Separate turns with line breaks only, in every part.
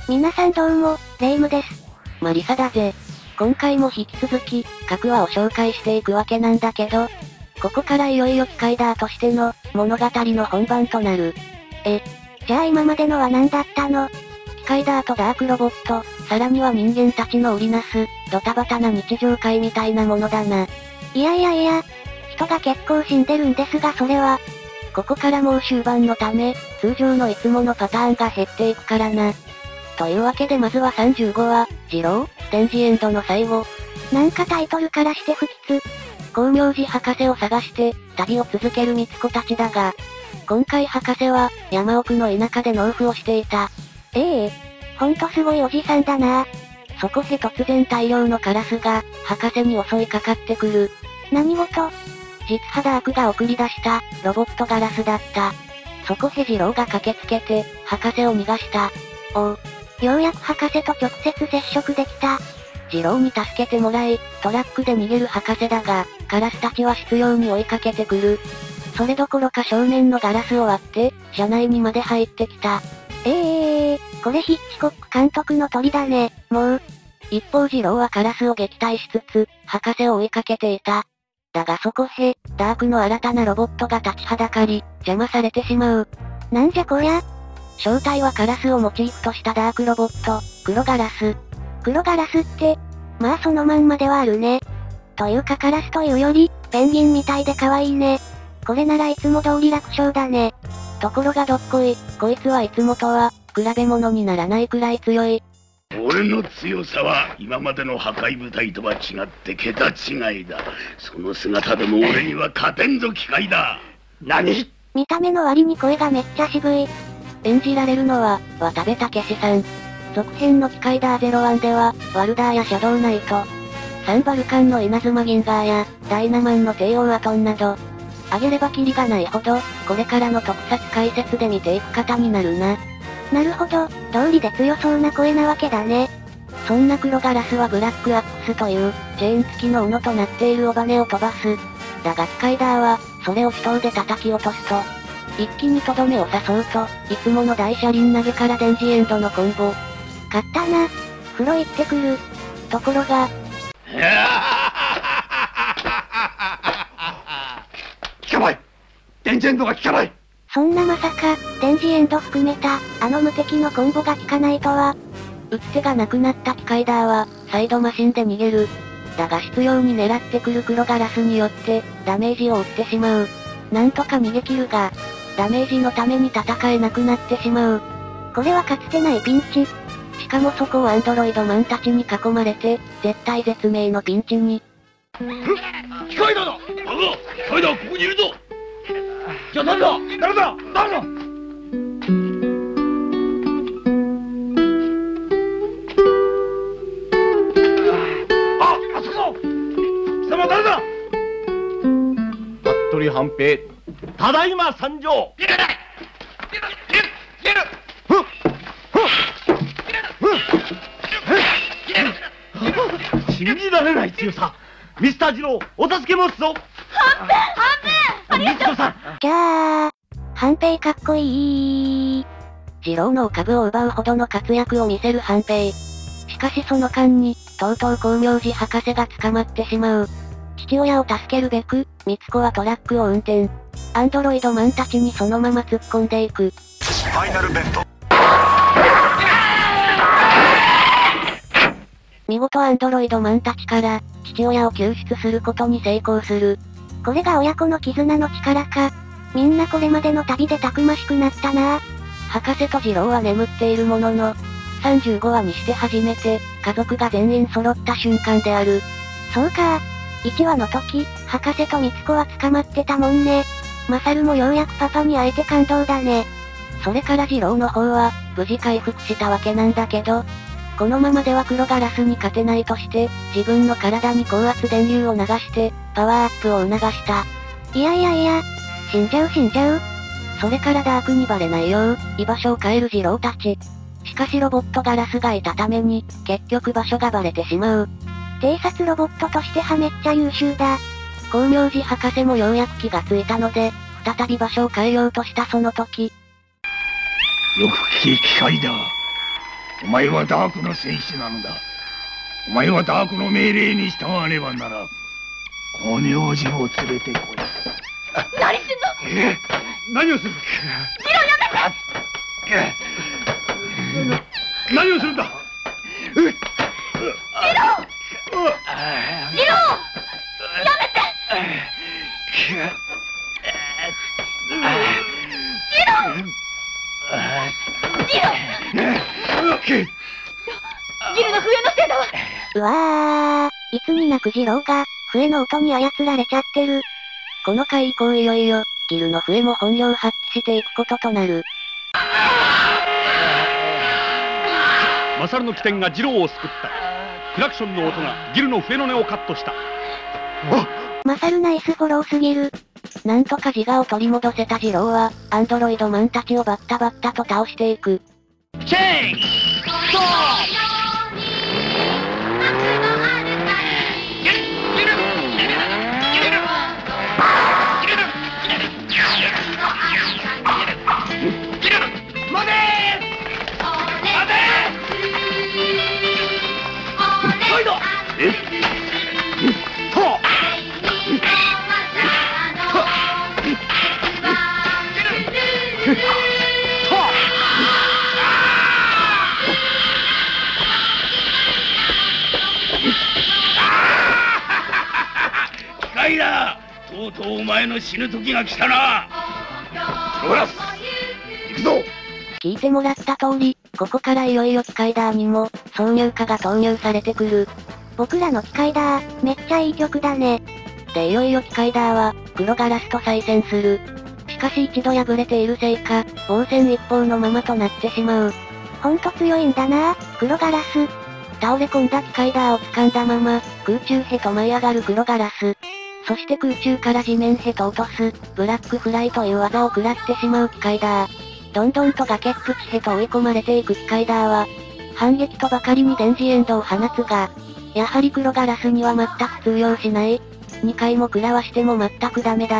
皆さんどうも、レイムです。
マリサだぜ。今回も引き続き、各話を紹介していくわけなんだけど、ここからいよいよ機械ダーとしての、物語の本番となる。
じゃあ今までのは何だったの？
機械ダーとダークロボット、さらには人間たちの織りなす、ドタバタな日常会みたいなものだな。
いや、人が結構死んでるんですがそれは。
ここからもう終盤のため、通常のいつものパターンが減っていくからな。というわけでまずは35話、次郎、ステンジエンドの最後。
なんかタイトルからして不吉。
光明寺博士を探して、旅を続けるみつ子たちだが、今回博士は、山奥の田舎で農夫をしていた。
ほんとすごいおじさんだな。
そこへ突然大量のカラスが、博士に襲いかかってくる。
何事？
実はダークが送り出した、ロボットガラスだった。そこへ次郎が駆けつけて、博士を逃がした。
ようやく博士と直接接触できた。
次郎に助けてもらい、トラックで逃げる博士だが、カラスたちは執拗に追いかけてくる。それどころか正面のガラスを割って、車内にまで入ってきた。
これヒッチコック監督の鳥だね、もう。
一方次郎はカラスを撃退しつつ、博士を追いかけていた。だがそこへ、ダークの新たなロボットが立ちはだかり、邪魔されてしまう。
なんじゃこりゃ。
正体はカラスをモチーフとしたダークロボット、黒ガラス。
黒ガラスって、まあそのまんまではあるね。というかカラスというより、ペンギンみたいで可愛いね。これならいつも通り楽勝だね。
ところがどっこい、こいつはいつもとは、比べ物にならないくらい強い。
俺の強さは今までの破壊部隊とは違って桁違いだ。その姿でも俺には勝てんぞ機械だ。
何？
見た目の割に声がめっちゃ渋い。
演じられるのは、渡部武さん。続編の機械ダー01では、ワルダーやシャドウナイト、サンバルカンの稲妻ギンガーや、ダイナマンの帝王アトンなど、あげればキリがないほど、これからの特撮解説で見ていく方になるな。
なるほど、道理で強そうな声なわけだね。
そんな黒ガラスはブラックアックスという、チェーン付きの斧となっている尾羽を飛ばす。だが機械ダーは、それを手刀で叩き落とすと、一気にとどめを刺そうと、いつもの大車輪投げから電磁エンドのコンボ。
勝ったな。風呂行ってくる。
ところが、
効かない！電磁エンドが効かない！
そんなまさか、電磁エンド含めた、あの無敵のコンボが効かないとは。
打つ手がなくなった機械ダーは、サイドマシンで逃げる。だが執拗に狙ってくる黒ガラスによって、ダメージを負ってしまう。なんとか逃げ切るが、ダメージのために戦えなくなってしまう。
これはかつてないピンチ。
しかもそこをアンドロイドマンたちに囲まれて、絶体絶命のピンチに。
機械だ！バカ！機械だ！ここにいるぞ！じゃあ誰だ！あそこだ！貴様誰だ！
服部半平、ただいま参上！信じられない強さ。ミスター二郎、お助け申すぞ。
半平ありがとうさん。じゃあ、半平かっこいい。
次郎のお株を奪うほどの活躍を見せる半平。しかしその間に、とうとう光明寺博士が捕まってしまう。父親を助けるべく、みつ子はトラックを運転。アンドロイドマンたちにそのまま突っ込んでいく。
ファイナルベント。
見事アンドロイドマンたちから、父親を救出することに成功する。
これが親子の絆の力か。みんなこれまでの旅でたくましくなったな。
博士と次郎は眠っているものの、35話にして初めて、家族が全員揃った瞬間である。
そうか。1話の時、博士とみつ子は捕まってたもんね。マサルもようやくパパに会えて感動だね。
それから次郎の方は、無事回復したわけなんだけど、このままでは黒ガラスに勝てないとして、自分の体に高圧電流を流して、パワーアップを促した。
いや、死んじゃう。
それからダークにバレないよう、居場所を変える次郎たち。しかしロボットガラスがいたために、結局場所がバレてしまう。
偵察ロボットとしてはめっちゃ優秀だ。
光明寺博士もようやく気がついたので、再び場所を変えようとしたその時。
よく聞け機械だ。 お前はダークの戦士なのだ。お前はダークの命令に従わねばならん。光明寺を連れてこい。
何すんの？
何をする？
ジローやめて！
何をするんだ？
ジロー！ジロー！やめて！ギルの笛のせいだわ。
うわー、いつになくジローが、笛の音に操られちゃってる。この回以降いよいよ、ギルの笛も本領発揮していくこととなる。
マサルの起点がジローを救った。クラクションの音がギルの笛の音をカットした。
マサルナイスフォローすぎる。なんとか自我を取り戻せたジローは、アンドロイドマンたちをバッタバッタと倒していく。
チェイン！機械だ！とうとうお前の死ぬ時が来たな。プログラス行くぞ。
聞いてもらった通り、ここからいよいよ機械ダーにも、挿入歌が投入されてくる。僕らの機械ダー、めっちゃいい曲だね。でいよいよ機械ダーは、黒ガラスと再戦する。しかし一度敗れているせいか、防戦一方のままとなってしまう。ほんと強いんだな、黒ガラス。倒れ込んだ機械ダーを掴んだまま、空中へと舞い上がる黒ガラス。そして空中から地面へと落とす、ブラックフライという技を食らってしまう機械ダー。どんどんと崖っぷちへと追い込まれていく機械ダーは、反撃とばかりに電磁エンドを放つが、やはり黒ガラスには全く通用しない。2回も食らわしても全くダメだった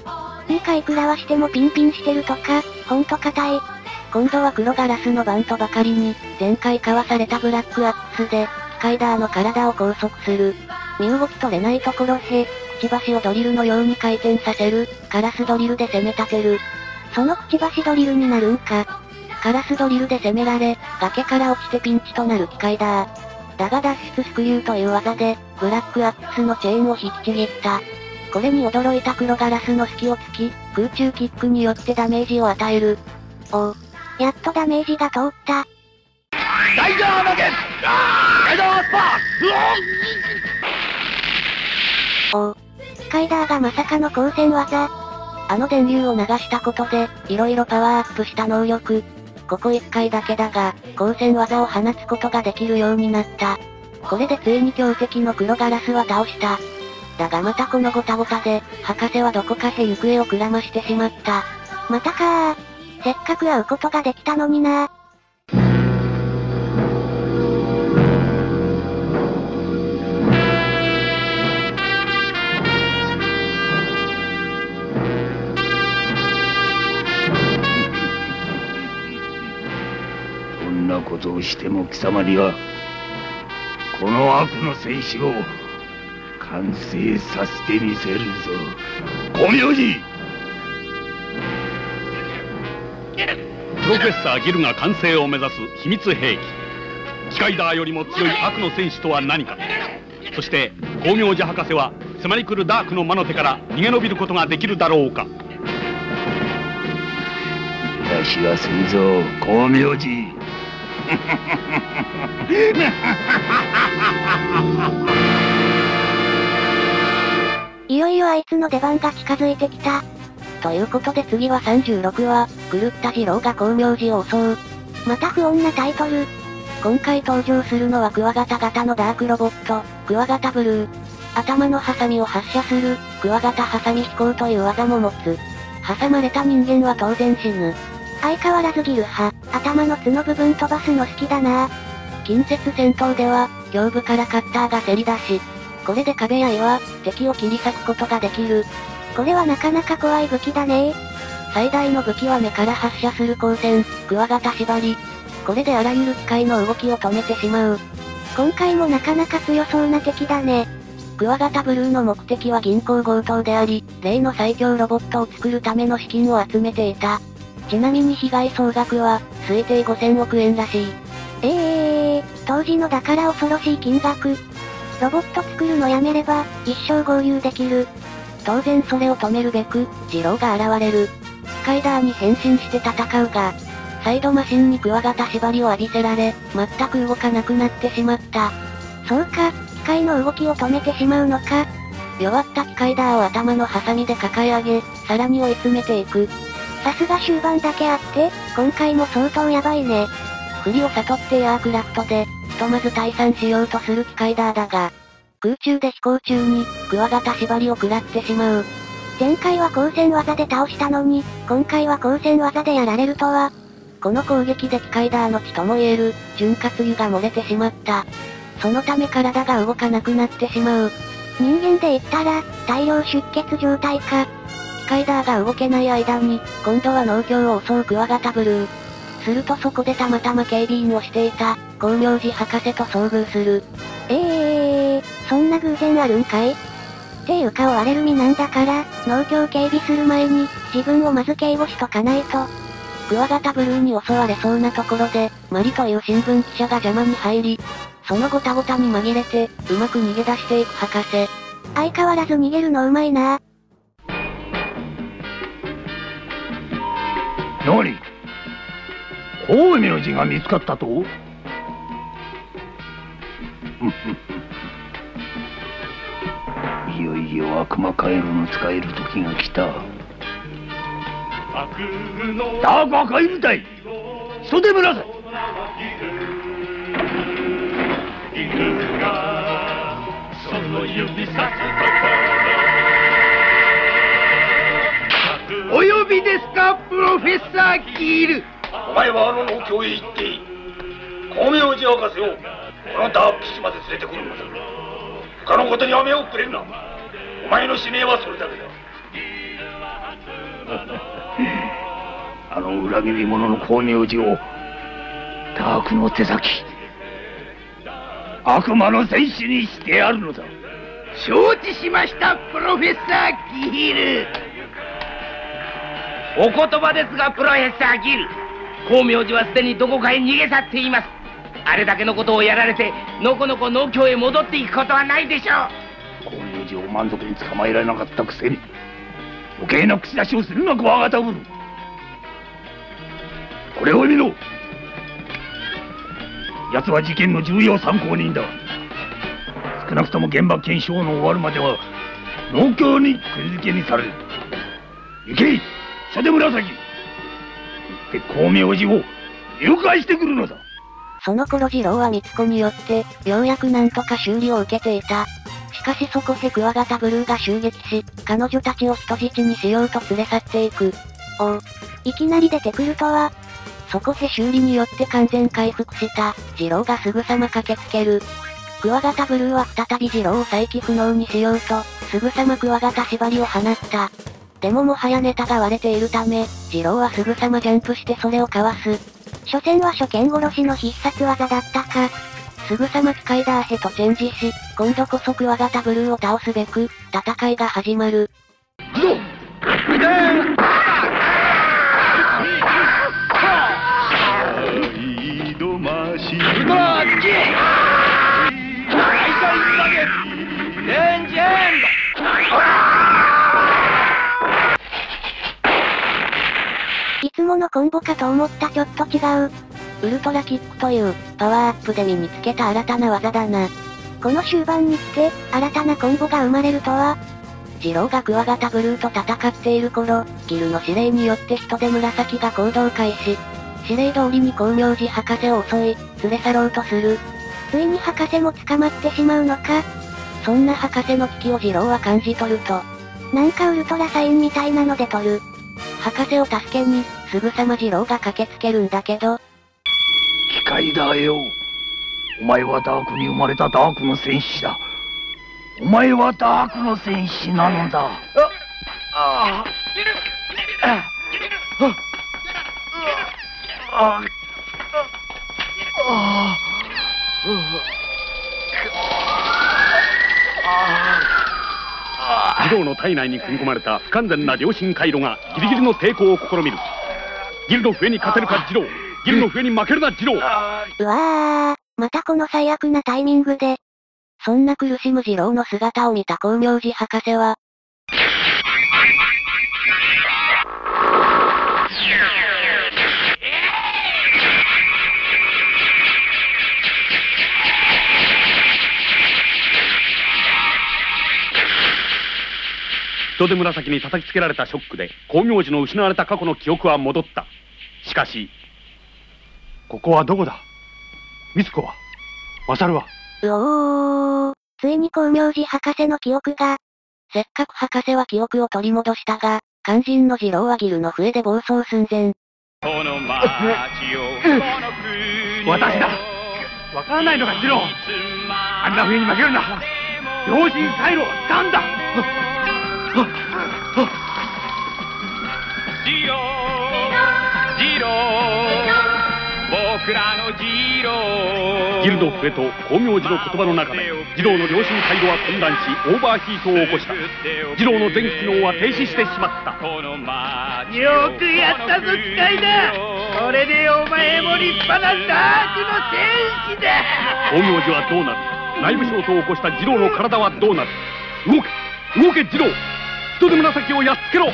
。2回食らわしてもピンピンしてるとか、ほんと硬い。今度は黒ガラスの番とばかりに、前回かわされたブラックアックスで、機械ダーの体を拘束する。身動き取れないところへ、くちばしをドリルのように回転させる、カラスドリルで攻め立てる。そのくちばしドリルになるんか。カラスドリルで攻められ、崖から落ちてピンチとなる機械ダー。だが脱出スクリューという技で、ブラックアックスのチェーンを引きちぎった。これに驚いた黒ガラスの隙を突き、空中キックによってダメージを与える。おう。やっとダメージが通った。
ライダー投げ！ライダースパー！
おう。機械ダーがまさかの光線技。あの電流を流したことで、色々パワーアップした能力。ここ1回だけだが、光線技を放つことができるようになった。これでついに強敵の黒ガラスは倒した。だがまたこのゴタゴタで、博士はどこかへ行方をくらましてしまった。またかー。せっかく会うことができたのにな。
どんなことをしても貴様には、この悪の戦士を完成させてみせるぞ。光明寺！
プロフェッサーギルが完成を目指す秘密兵器。機械ダーよりも強い悪の戦士とは何か。そして光明寺博士は迫り来るダークの魔の手から逃げ延びることができるだろうか。
逃がしはするぞ、光明寺。
いよいよあいつの出番が近づいてきた。ということで次は36話、狂った次郎が光明寺を襲う。また不穏なタイトル。今回登場するのはクワガタ型のダークロボット、クワガタブルー。頭のハサミを発射する、クワガタハサミ飛行という技も持つ。挟まれた人間は当然死ぬ。相変わらずギル派、頭の角部分飛ばすの好きだな。近接戦闘では、胸部からカッターがせり出し、これで壁や岩、敵を切り裂くことができる。これはなかなか怖い武器だね。最大の武器は目から発射する光線、クワガタ縛り。 これであらゆる機械の動きを止めてしまう。今回もなかなか強そうな敵だね。クワガタブルーの目的は銀行強盗であり、例の最強ロボットを作るための資金を集めていた。ちなみに被害総額は、推定5000億円らしい。当時のだから恐ろしい金額。ロボット作るのやめれば、一生合流できる。当然それを止めるべく、ジローが現れる。スカイダーに変身して戦うが、サイドマシンにクワガタ縛りを浴びせられ、全く動かなくなってしまった。そうか、機械の動きを止めてしまうのか。弱った機械ダーを頭のハサミで抱え上げ、さらに追い詰めていく。さすが終盤だけあって、今回も相当やばいね。不利を悟ってエアークラフトで、ひとまず退散しようとする機械ダーだが、空中で飛行中に、クワガタ縛りを食らってしまう。前回は光線技で倒したのに、今回は光線技でやられるとは。この攻撃で機械ダーの血とも言える、潤滑油が漏れてしまった。そのため体が動かなくなってしまう。人間で言ったら、大量出血状態か。機械ダーが動けない間に、今度は農協を襲うクワガタブルー。するとそこでたまたま警備員をしていた、光明寺博士と遭遇する。そんな偶然あるんかい？っていうか追われる身なんだから、農協警備する前に、自分をまず警護しとかないと。クワガタブルーに襲われそうなところで、マリという新聞記者が邪魔に入り、そのごたごたに紛れて、うまく逃げ出していく博士。相変わらず逃げるのうまいな。
何？大海の字が見つかったと？いよいよ悪魔回路の使える時が来た。ダークは帰りたい。人手村さい。お呼びですか、プロフェッサー・キール。
お前はあの農協へ行って光明寺博士をこのダーク基地まで連れてくるのだ。他のことには目をくれるな。お前の使命はそれだけだ。
あの裏切り者の光明寺をダークの手先、悪魔の戦士にしてやるのだ。承知しました、プロフェッサー・ギール。
お言葉ですが、プロフェッサー・ギル、光明寺はすでにどこかへ逃げ去っています。あれだけのことをやられて、のこのこ農協へ戻っていくことはないでしょう。
光明寺を満足に捕まえられなかったくせに、余計な口出しをするな、クワガタブルー。これを見ろ。奴は事件の重要参考人だ。少なくとも現場検証の終わるまでは農協に釘付けにされる。行け、袖紫。行って光明寺を誘拐してくるのだ。
その頃次郎は光子によって、ようやくなんとか修理を受けていた。しかしそこへクワガタブルーが襲撃し、彼女たちを人質にしようと連れ去っていく。いきなり出てくるとは。そこへ修理によって完全回復した次郎がすぐさま駆けつける。クワガタブルーは再び次郎を再起不能にしようと、すぐさまクワガタ縛りを放った。でももはやネタが割れているため、次郎はすぐさまジャンプしてそれをかわす。所詮は初見殺しの必殺技だったか。すぐさま機械ダーへとチェンジし、今度こそクワガタブルーを倒すべく、戦いが始まる。いつものコンボかと思ったちょっと違う。ウルトラキックという、パワーアップで身につけた新たな技だな。この終盤に来て、新たなコンボが生まれるとは。次郎がクワガタブルーと戦っている頃、ギルの指令によって人手紫が行動開始。指令通りに光明寺博士を襲い、連れ去ろうとする。ついに博士も捕まってしまうのか。そんな博士の危機を次郎は感じ取ると、なんかウルトラサインみたいなので取る。博士を助けに、すぐさま次郎が駆けつけるんだけど。
機械だよ。お前はダークに生まれたダークの戦士だ。お前はダークの戦士なのだ。
児童の体内に組み込まれた不完全な良心回路がギリギリの抵抗を試みる。ギルの笛に勝てるか児童。ギルの笛に負けるな児童。
うわー、またこの最悪なタイミングで。そんな苦しむ次郎の姿を見た光明寺博士は、
人手紫に叩きつけられたショックで光明寺の失われた過去の記憶は戻った。しかし、
ここはどこだ？ミツコは？マサルは？
ついに光明寺博士の記憶が。せっかく博士は記憶を取り戻したが、肝心の次郎はギルの笛で暴走寸前。
私だ！わからないのか、次郎！あんな笛に負けるな！良心回路を使うんだ！
僕らのジロー。ギルの笛と光明寺の言葉の中でジローの良心回路は混乱しオーバーヒートを起こした。ジローの電気機能は停止してしまった。
よくやったぞ機械だ。これでお前も立派なダークの戦士だ。
光明寺はどうなる？内部衝突を起こしたジローの体はどうなる？動け動けジロー。人手紫をやっつけろ。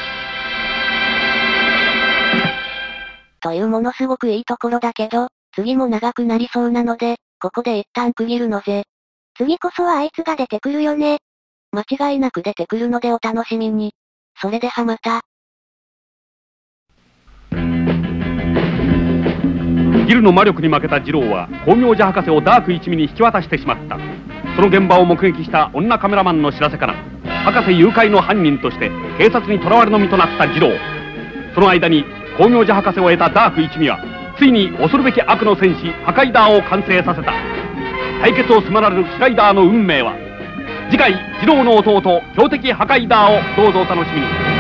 というものすごくいいところだけど、次も長くなりそうなので、ここで一旦区切るのぜ。次こそはあいつが出てくるよね。間違いなく出てくるのでお楽しみに。それではまた。
ギルの魔力に負けたジローは光明寺博士をダーク一味に引き渡してしまった。その現場を目撃した女カメラマンの知らせから博士誘拐の犯人として警察に捕らわれの身となったジロー。その間に光明寺博士を得たダーク一味はついに恐るべき悪の戦士ハカイダーを完成させた。対決を迫られるキライダーの運命は。次回、ジローの弟強敵ハカイダーをどうぞお楽しみに。